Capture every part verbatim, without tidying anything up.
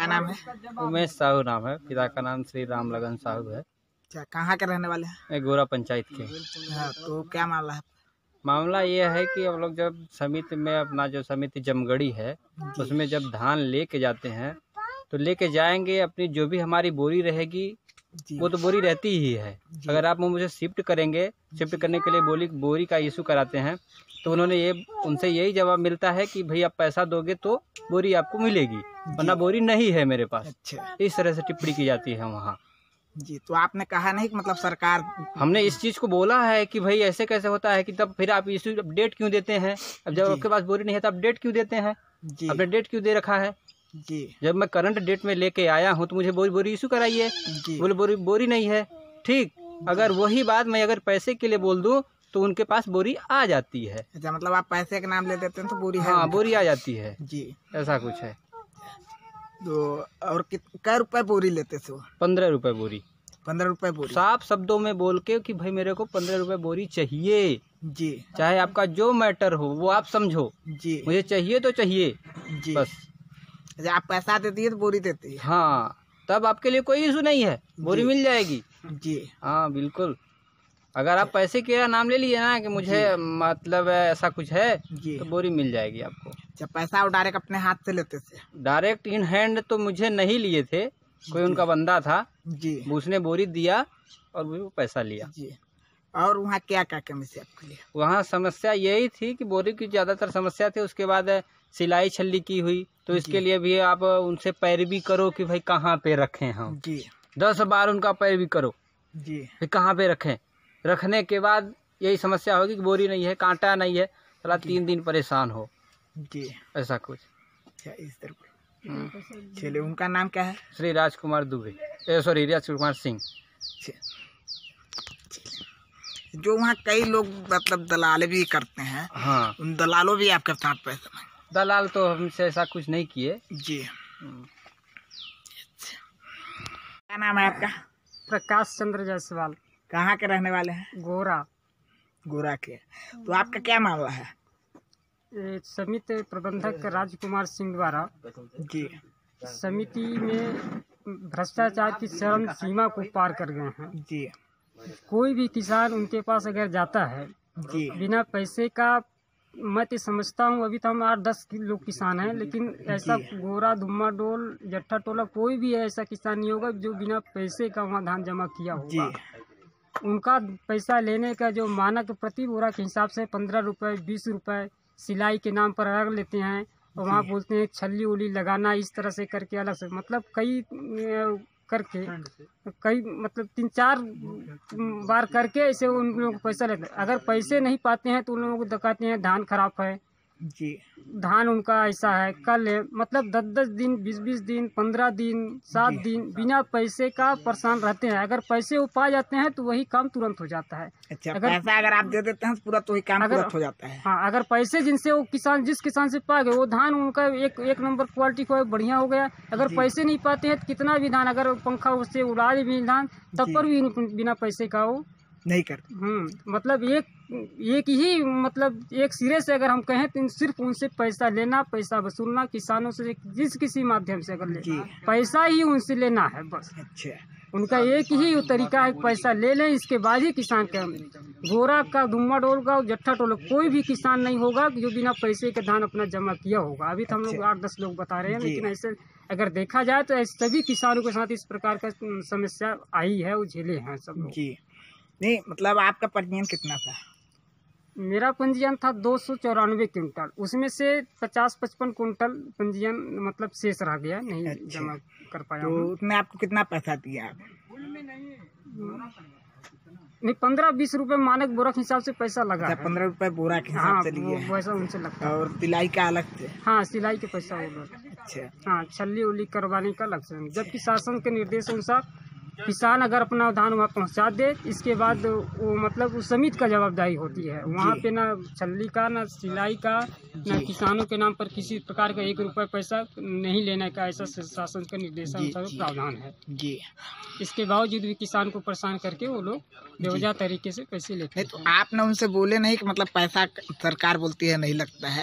क्या नाम है? उमेश साहू नाम है, पिता का नाम श्री राम लगन साहू है। अच्छा, कहाँ के रहने वाले हैं? मैं गोरा पंचायत के। हाँ, तो क्या मामला है? मामला ये है कि हम लोग जब समिति में अपना जो समिति जमगढ़ी है उसमें जब धान लेके जाते हैं तो लेके जाएंगे, अपनी जो भी हमारी बोरी रहेगी वो तो बोरी रहती ही है। अगर आप मुझे शिफ्ट करेंगे, शिफ्ट करने के लिए बोली बोरी का इशू कराते हैं तो उन्होंने ये उनसे यही जवाब मिलता है कि भाई आप पैसा दोगे तो बोरी आपको मिलेगी, वरना बोरी नहीं है मेरे पास। अच्छा, इस तरह से टिप्पणी की जाती है वहाँ जी। तो आपने कहा नहीं कि मतलब सरकार, हमने इस चीज को बोला है कि भाई ऐसे कैसे होता है कि तब फिर आप इशू अपडेट क्यों देते हैं? अब जब आपके पास बोरी नहीं है तो अपडेट क्यों देते हैं? जी आपने डेट क्यों दे रखा है? जी जब मैं करंट डेट में लेके आया हूँ तो मुझे बोरी बोरी इशू कराइए। बोले बोरी बोरी नहीं है, ठीक। अगर वही बात मैं अगर पैसे के लिए बोल दूं तो उनके पास बोरी आ जाती है। अच्छा, मतलब आप पैसे के नाम ले देते हैं तो बोरी है? हाँ, बोरी आ जाती है जी, ऐसा कुछ है। तो और कितने रुपए बोरी लेते थे वो? पंद्रह रुपए बोरी, पंद्रह रुपए बोरी। साफ शब्दों में बोल के कि भाई मेरे को पंद्रह रुपए बोरी चाहिए, जी, चाहे आपका जो मैटर हो वो आप समझो, जी मुझे चाहिए तो चाहिए जी। बस। अच्छा, आप पैसा देती है तो बोरी देती है? हाँ, तब आपके लिए कोई इशू नहीं है, बोरी मिल जाएगी। जी हाँ बिल्कुल। अगर आप पैसे के नाम ले लिए ना कि मुझे मतलब ऐसा कुछ है जी। तो बोरी मिल जाएगी आपको। अच्छा, पैसा वो डायरेक्ट अपने हाथ से लेते थे? डायरेक्ट इन हैंड तो मुझे नहीं लिए थे, कोई उनका बंदा था जी, उसने बोरी दिया और वो पैसा लिया। जी। और वहाँ क्या क्या कमी से आपके लिए? वहाँ समस्या यही थी कि बोरी की ज़्यादातर समस्या थी। उसके बाद सिलाई छल्ली की हुई तो इसके लिए भी आप उनसे पैरवी करो कि भाई कहाँ पे रखें हम। जी दस बार उनका पैरवी करो जी फिर कहाँ पे रखें। रखने के बाद यही समस्या होगी कि बोरी नहीं है, कांटा नहीं है, चला तीन दिन परेशान हो जी। ऐसा कुछ। अच्छा, इस तरह। चलिए, उनका नाम क्या है? श्री राजकुमार दुबे, सॉरी राजकुमार सिंह। जो वहाँ कई लोग मतलब दलाल भी करते हैं, हाँ, उन दलालों भी आपके साथ पैसा में? दलाल तो हमसे ऐसा कुछ नहीं किए। जी। क्या नाम है आपका? प्रकाश चंद्र जायसवाल। कहाँ के रहने वाले हैं? गोरा। गोरा के। तो आपका क्या मामला है? ये समिति प्रबंधक राजकुमार सिंह द्वारा जी समिति में भ्रष्टाचार की चरम सीमा को पार कर गए हैं। जी कोई भी किसान उनके पास अगर जाता है जी बिना पैसे का, मैं तो समझता हूँ अभी तो हम आठ दस लोग किसान हैं, लेकिन ऐसा गोरा, धुम्मा डोल, जट्ठा टोला कोई भी ऐसा किसान नहीं होगा जो बिना पैसे का वहाँ धान जमा किया होगा। उनका पैसा लेने का जो मानक प्रति बोरा के हिसाब से पंद्रह रुपए, बीस रुपए सिलाई के नाम पर अलग लेते हैं और वहाँ बोलते हैं छल्ली उली लगाना, इस तरह से करके अलग से मतलब कई करके कई मतलब तीन चार बार करके ऐसे उन लोगों को पैसा लेते हैं। अगर पैसे नहीं पाते हैं तो उन लोगों को दिखाते हैं धान खराब है जी, धान उनका ऐसा है, कल है, मतलब दस दस दिन, बीस बीस दिन, पंद्रह दिन, सात दिन बिना पैसे का परेशान रहते हैं। अगर पैसे वो पा जाते हैं तो वही काम तुरंत हो जाता है। अच्छा, अगर पैसा अगर आप दे देते हैं तो पूरा तो वही काम अगर, तुरंत हो जाता है। हाँ, अगर पैसे जिनसे वो किसान जिस किसान से पा गए वो धान उनका एक एक नंबर क्वालिटी को बढ़िया हो गया। अगर पैसे नहीं पाते हैं तो कितना भी धान अगर पंखा उससे उड़ा दे भी धान तब पर भी बिना पैसे का वो नहीं करते। हम्म मतलब एक एक ही मतलब एक सिरे से अगर हम कहें तो सिर्फ उनसे पैसा लेना, पैसा वसूलना, किसानों से जिस किसी माध्यम से अगर ले पैसा ही उनसे लेना है बस। अच्छा, उनका एक ही तरीका है, पैसा ले लें, इसके बाद ही किसान का। गोरा का, धुम्मा डोल का, जट्ठा टोल कोई भी किसान नहीं होगा जो बिना पैसे के धान अपना जमा किया होगा। अभी तो हम लोग आठ दस लोग बता रहे हैं, लेकिन ऐसे अगर देखा जाए तो ऐसे सभी किसानों के साथ इस प्रकार का समस्या आई है, वो झेले हैं सब लोग। जी नहीं, मतलब आपका पंजीयन कितना था? मेरा पंजीयन था दो सौ चौरानवे क्विंटल, उसमें से पचास पचपन कुंटल पंजीयन मतलब शेष रह गया, नहीं अच्छा। जमा कर पाया। तो उसमें आपको कितना पैसा दिया आप? नहीं, पंद्रह बीस रुपए मानक बोरा के हिसाब से पैसा लगा। अच्छा, पंद्रह रुपए बोरा के हिसाब हाँ, से लिए हैं। वैसा उनसे लगता है। और सिलाई का अलग से? हाँ, सिलाई के पैसा वो लोग। अच्छा, हाँ, छल्ली उल्ली करवाने का अलग से, जबकि शासन के निर्देश अनुसार किसान अगर अपना धान वहाँ पहुँचा दे, इसके बाद वो मतलब उस समिति का जवाबदारी होती है। वहाँ पे ना छल्ली का, ना सिलाई का, ना किसानों के नाम पर किसी प्रकार का एक रुपये पैसा नहीं लेने का, ऐसा शासन का निर्देश अनुसार प्रावधान है जी। इसके बावजूद भी किसान को परेशान करके वो लोग बेवजह तरीके से पैसे लेते हैं। तो आपने उनसे बोले नहीं कि मतलब पैसा सरकार बोलती है नहीं लगता है?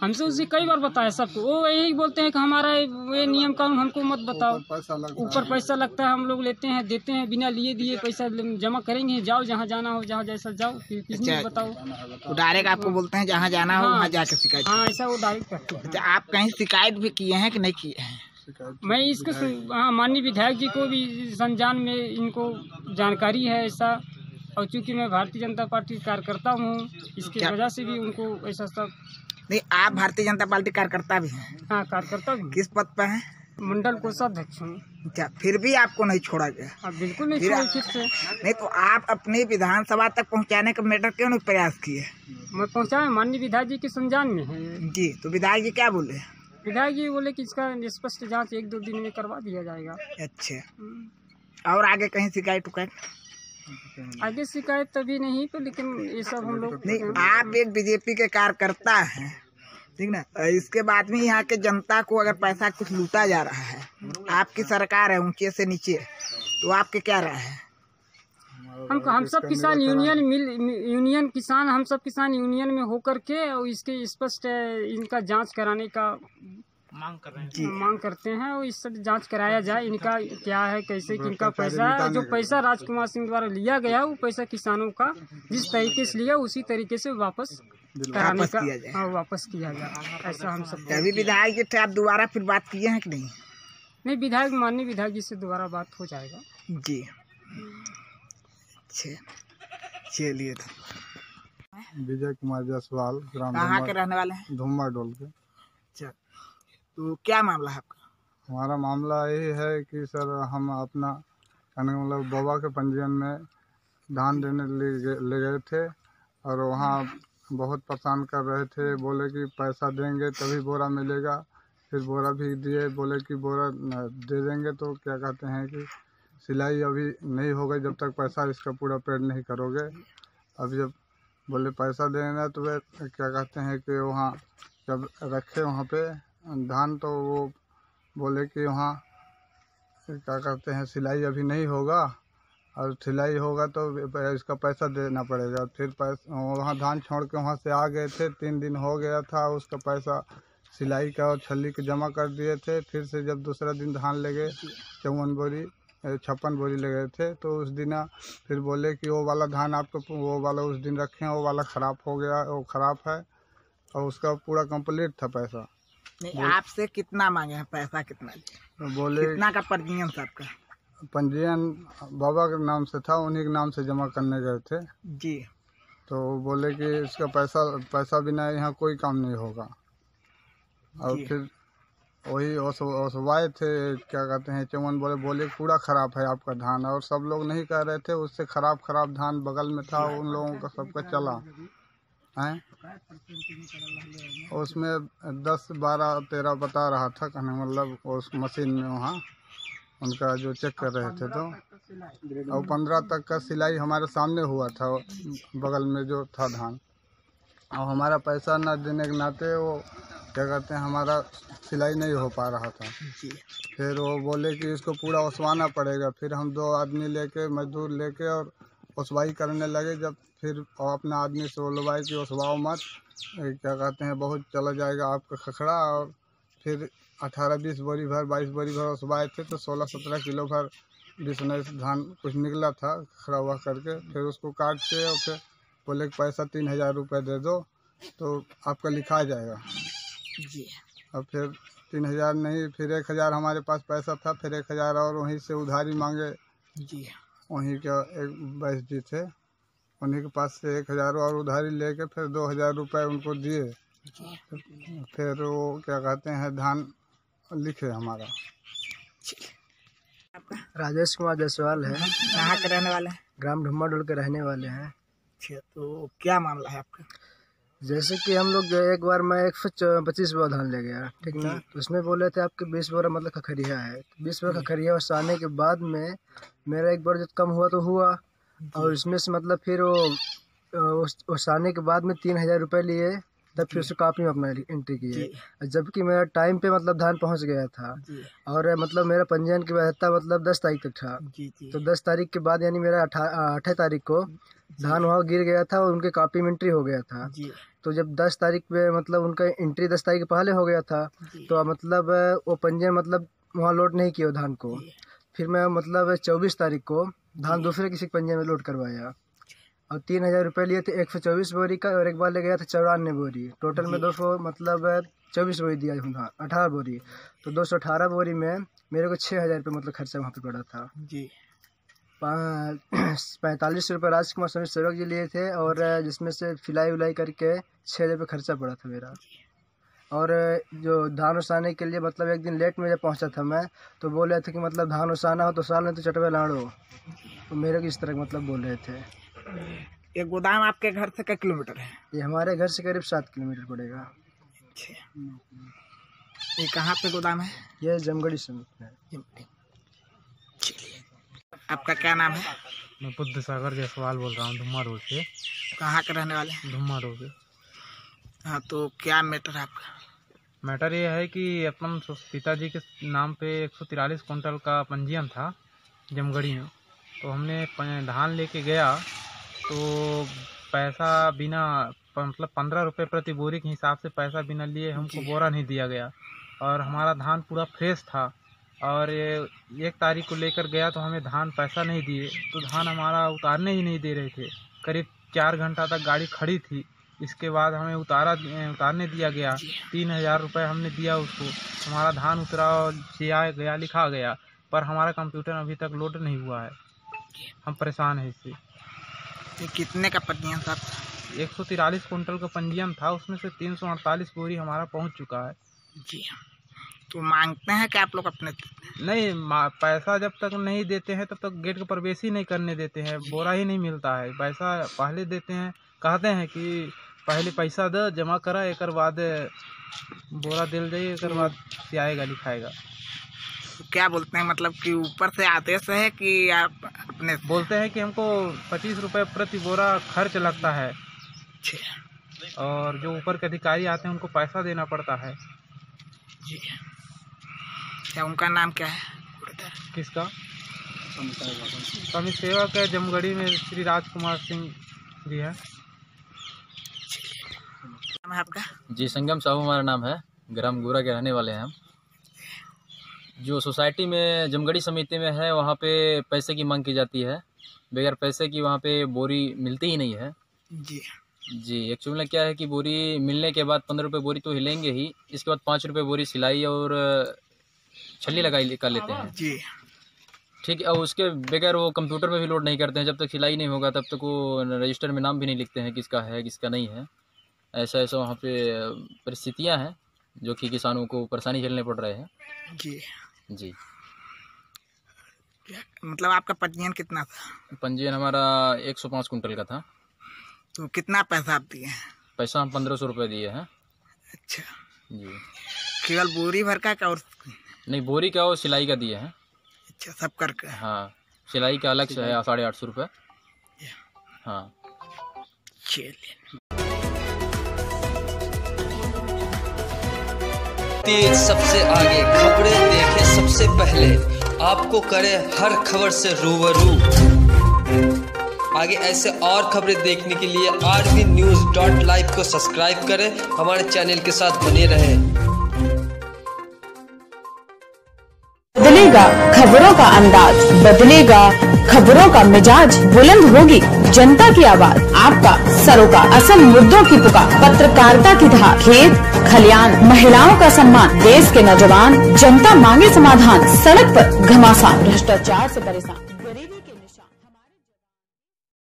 हमसे उसे कई बार बताया सबको, वो यही बोलते हैं कि हमारा ये नियम कानून हमको मत बताओ, ऊपर पैसा लगता है, हम लोग लेते हैं देते हैं, बिना लिए दिए पैसा जमा करेंगे, जाओ जहाँ जाना हो जहाँ जैसा जाओ, फिर किसने बताओ। तो डायरेक्ट आपको बोलते हैं जहाँ जाना हो वहाँ जाके शिकायत। हाँ ऐसा वो डायरेक्ट करते हैं। अच्छा, आप कहीं शिकायत भी किए हैं कि नहीं किए हैं? मैं इसके हाँ माननीय विधायक जी को भी संजान में इनको जानकारी है ऐसा, और चूँकि मैं भारतीय जनता पार्टी कार्यकर्ता हूँ, इसकी वजह से भी उनको ऐसा सब। नहीं, आप भारतीय जनता पार्टी कार्यकर्ता भी हैं? हाँ कार्यकर्ता भी। किस पद पर हैं? मंडल कोषाध्यक्ष हूँ। अच्छा, फिर भी आपको नहीं छोड़ा गया? हाँ बिल्कुल नहीं फिर छोड़ा फिर से। नहीं तो आप अपनी विधानसभा तक पहुंचाने का मैटर क्यों नहीं प्रयास किए? मैं पहुँचाए माननीय विधायक जी के संजान में है जी, तो विधायक जी क्या बोले? विधायक जी बोले कि इसका स्पष्ट जांच एक दो दिन में करवा दिया जाएगा। अच्छा, और आगे कहीं शिकायत उकायत? आगे शिकायत तभी नहीं पे, लेकिन ये सब हम लोग नहीं, आप एक बीजेपी के कार्यकर्ता हैं, ठीक ना, इसके बाद में यहाँ के जनता को अगर पैसा कुछ लूटा जा रहा है, आपकी सरकार है ऊंचे से नीचे, तो आपके क्या राय है? हम हम सब किसान यूनियन मिल यूनियन किसान हम सब किसान यूनियन में होकर के और इसके स्पष्ट इनका जांच कराने का मांग कर रहे हैं। मांग करते हैं, और इस सब जांच कराया जाए, इनका क्या है, कैसे किनका पैसा है, जो पैसा राजकुमार सिंह द्वारा लिया गया वो पैसा किसानों का जिस तरीके से लिया उसी तरीके से वापस कराने का किया जाए। हाँ वापस किया जाए, ऐसा हम सब। अभी विधायक जी थे, आप दोबारा फिर बात किए हैं कि नहीं? नहीं, विधायक माननीय विधायक जी से दोबारा बात हो जाएगा। जी, चलिए। विजय कुमार जायसवाल, ग्राम कहाँ के रहने वाले हैं? धुम्मा डोल के। अच्छा, तो क्या मामला है आपका? हमारा मामला यही है कि सर हम अपना कहने का मतलब बाबा के पंजीयन में धान देने ले गए ले गए थे, और वहाँ बहुत परेशान कर रहे थे, बोले कि पैसा देंगे तभी बोरा मिलेगा, फिर बोरा भी दिए, बोले कि बोरा दे देंगे, तो क्या कहते हैं कि सिलाई अभी नहीं होगा जब तक पैसा इसका पूरा पेड नहीं करोगे। अभी जब बोले पैसा देना, तो वे क्या कहते हैं कि वहाँ जब रखे वहाँ पे धान, तो वो बोले कि वहाँ क्या कहते हैं सिलाई अभी नहीं होगा, और सिलाई होगा तो इसका पैसा देना पड़ेगा। फिर पैसा वहाँ धान छोड़ के वहाँ से आ गए थे, तीन दिन हो गया था, उसका पैसा सिलाई का और छल्ली के जमा कर दिए थे। फिर से जब दूसरा दिन धान ले गए, चौवन बोरी छप्पन बोरी ले गए थे, तो उस दिन फिर बोले कि वो वाला धान आपको वो वाला उस दिन रखे हैं, वो वाला ख़राब हो गया, वो ख़राब है, और उसका पूरा कंप्लीट था पैसा। नहीं, आपसे कितना मांगे हैं पैसा? कितना तो बोले कितना का पंजीयन आपका? पंजीयन बाबा के नाम से था, उन्हीं के नाम से जमा करने गए थे जी। तो बोले कि इसका पैसा पैसा बिना यहाँ कोई काम नहीं होगा। और फिर वही ओसवाए थे, क्या कहते हैं चौवन बोले बोले पूरा ख़राब है आपका धान, और सब लोग नहीं कह रहे थे, उससे ख़राब ख़राब धान बगल में था, उन लोगों का सबका चला हैं। उसमें दस बारह तेरह बता रहा था, कहने मतलब उस मशीन में वहाँ उनका जो चेक कर रहे थे, तो और पंद्रह तक का सिलाई हमारे सामने हुआ था बगल में जो था धान, और हमारा पैसा न देने के नाते वो क्या कहते हैं हमारा सिलाई नहीं हो पा रहा था। फिर वो बोले कि इसको पूरा ओसवाना पड़ेगा। फिर हम दो आदमी लेके मजदूर लेके और ओसवाई करने लगे। जब फिर अपना आदमी से बोलवाए कि ओसवाओ मत, क्या कहते हैं बहुत चला जाएगा आपका खखड़ा। और फिर अठारह बीस बोरी भर बाईस बोरी भर ओसवाए थे, तो सोलह सत्रह किलो भर बीस उन्नीस धान कुछ निकला था खड़ा हुआ करके। फिर उसको काट के और फिर बोले कि पैसा तीन हज़ार रुपये दे दो तो आपका लिखा जाएगा जी। और फिर तीन हज़ार नहीं, फिर एक हज़ार हमारे पास पैसा था, फिर एक हज़ार और वहीं से उधारी मांगे जी। वहीं के एक बैस जी थे, उन्हीं के पास से एक हज़ार और उधारी लेके फिर दो हज़ार रुपये उनको दिए। फिर वो क्या कहते हैं धान लिखे हमारा। राजेश कुमार जायसवाल है। कहाँ के रहने वाले हैं? ग्राम धुम्मा डोल के रहने वाले हैं। अच्छा, तो क्या मामला है आपका? जैसे कि हम लोग एक बार मैं एक सौ पच्चीस बोरा धान ले गया, ठीक ना, तो उसमें बोले थे आपके बीस बोरा मतलब खखरिया है। बीस बोरा खखरिया आने के बाद में मेरा एक बार जब कम हुआ तो हुआ, और इसमें से मतलब फिर वो ओसाने के बाद में तीन हज़ार रुपये लिए, तब फिर उसे कॉपी में अपना एंट्री किए। जबकि मेरा टाइम पे मतलब धान पहुंच गया था, और मतलब मेरा पंजीयन की वैधता मतलब दस तारीख तक था। तो दस तारीख के बाद यानी मेरा अठारह तारीख को धान वहाँ गिर गया था और उनके कॉपी में एंट्री हो गया था। तो जब दस तारीख पे मतलब उनका एंट्री दस तारीख पहले हो गया था, तो मतलब वो पंजीयन मतलब वहाँ लोड नहीं किया धान को। फिर मैं मतलब चौबीस तारीख को धान दूसरे किसी पंजीयन में लोड करवाया और तीन हज़ार रुपये लिए थे एक सौ चौबीस बोरी का, और एक बार ले गया था चौरानवे बोरी। टोटल में दो सौ मतलब चौबीस बोरी दिया था, अठारह बोरी, तो दो सौ अठारह बोरी में मेरे को छः हज़ार रुपये मतलब खर्चा वहाँ पे पड़ा था जी। पैंतालीस रुपये राजकुमार समित सेवक जी लिए थे, और जिसमें से फिलाई उलाई करके छः हज़ार रुपये खर्चा पड़ा था मेरा। और जो धान ओसाने के लिए मतलब एक दिन लेट में जब पहुंचा था मैं, तो बोल रहे थे कि मतलब धान ओसाना हो तो साल में तो चटवे लाड़ो, तो मेरे को इस तरह मतलब बोल रहे थे। ये गोदाम आपके घर से कितने किलोमीटर है? ये हमारे घर से करीब सात किलोमीटर पड़ेगा। अच्छा, ये कहाँ पे गोदाम है? ये जमगढ़ी समिति है। चलिए, आपका क्या नाम है? मैं बुद्ध सागर जायसवाल बोल रहा हूँ, धुम्मा रोड से। कहाँ के रहने वाले हैं? धुम्मा रोड से। हाँ, तो क्या मैटर है आपका? मैटर ये है कि अपन पिताजी के नाम पे एक सौ तिरालीस कुंटल का पंजीयन था जमगढ़ी में, तो हमने धान लेके गया तो पैसा बिना मतलब पंद्रह रुपये प्रति बोरी के हिसाब से पैसा बिना लिए हमको बोरा नहीं दिया गया, और हमारा धान पूरा फ्रेश था। और ये एक तारीख को लेकर गया तो हमें धान पैसा नहीं दिए, तो धान हमारा उतारने ही नहीं दे रहे थे। करीब चार घंटा तक गाड़ी खड़ी थी। इसके बाद हमें उतारा उतारने दिया गया, तीन हज़ार रुपये हमने दिया उसको, हमारा धान उतरा और सिया गया, लिखा गया, पर हमारा कंप्यूटर अभी तक लोड नहीं हुआ है। हम परेशान हैं इससे। ये कितने का पंजीयन था? एक सौ तिरालीस कुंटल का पंजीयन था, उसमें से तीन सौ अड़तालीस बोरी हमारा पहुंच चुका है। जी, तो मांगते हैं कि आप लोग अपने? नहीं, पैसा जब तक नहीं देते हैं तब तक गेट का प्रवेश ही नहीं करने देते हैं, बोरा ही नहीं मिलता है। पैसा पहले देते हैं, कहते हैं कि पहले पैसा दे जमा करा, एक बाद बोरा दिल जाइए, एक बाद सियाएगा लिखाएगा। तो क्या बोलते हैं, मतलब कि ऊपर से आदेश है कि आप अपने? बोलते हैं कि हमको पच्चीस रुपये प्रति बोरा खर्च लगता है, और जो ऊपर के अधिकारी आते हैं उनको पैसा देना पड़ता है। जी, क्या उनका नाम क्या है? किसका? समिति सेवक है जमगढ़ी में, श्री राजकुमार सिंह जी है। नाम है आपका? जी, संगम साहू हमारा नाम है, ग्राम गोरा के रहने वाले हैं हम। जो सोसाइटी में जमगढ़ी समिति में है वहाँ पे पैसे की मांग की जाती है, बगैर पैसे की वहाँ पे बोरी मिलती ही नहीं है। जी जी, एक्चुअली में क्या है कि बोरी मिलने के बाद पंद्रह रुपये बोरी तो हिलेंगे ही, इसके बाद पाँच रुपये बोरी सिलाई और छल्ली लगाई कर लेते हैं। जी, ठीक है, और उसके बगैर वो कंप्यूटर में भी लोड नहीं करते हैं। जब तक सिलाई नहीं होगा तब तक वो रजिस्टर में नाम भी नहीं लिखते हैं किसका है किसका नहीं है। ऐसा ऐसा वहाँ पे परिस्थितियाँ हैं जो कि किसानों को परेशानी झेलने पड़ रहे हैं। जी जी, मतलब आपका पंजीयन कितना था? पंजीयन हमारा एक सौ पाँच कुंटल का था। तो कितना पैसा आप दिए? पैसा हम पंद्रह सौ रुपये दिए हैं। अच्छा जी, केवल बोरी भर का? और नहीं, बोरी का और सिलाई का दिए हैं। अच्छा, सब करके? हाँ, सिलाई का अलग से है साढ़े आठ सौ रुपये। हाँ, चलिए। तेज सबसे आगे, खबरें देखे सबसे पहले, आपको करे हर खबर से रूबरू। आगे ऐसे और खबरें देखने के लिए आरबी न्यूज़ डॉट लाइव को सब्सक्राइब करें, हमारे चैनल के साथ बने रहें। बदलेगा खबरों का अंदाज, बदलेगा खबरों का मिजाज, बुलंद होगी जनता की आवाज, आपका सरोकार, असल मुद्दों की पुकार, पत्रकारिता की धार, खेत खलियान, महिलाओं का सम्मान, देश के नौजवान, जनता मांगे समाधान, सड़क पर घमासान, भ्रष्टाचार से परेशान।